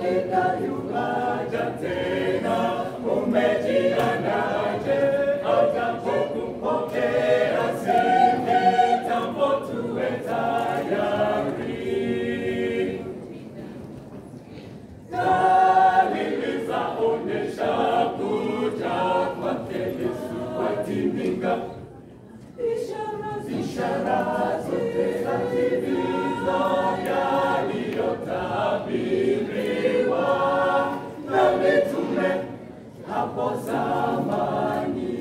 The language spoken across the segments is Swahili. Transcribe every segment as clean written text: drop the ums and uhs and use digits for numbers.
hakika yuaja tena. Umejiandaje atakapokumpokea? Si kitambo, tuwe tayari. Dalili zaonyesha kuja kwake Yesu kwatimika. Ishara zote zatimizwa yaliyotabiriwa na mitume hapo zamani.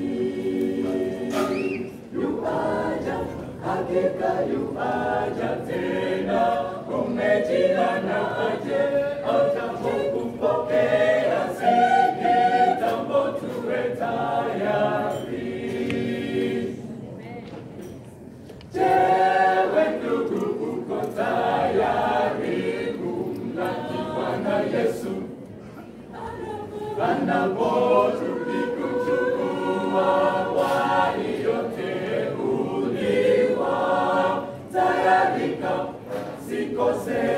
Yuaja, hakika yuaja tena. Umejiandaje atakapokumpokea? Si kitambo, tuwe tayari. Jewe ndugu, uko tayari kumlaki Bwana Yesu anaporudi kuchukua walioteuliwa? Tayarika, sikose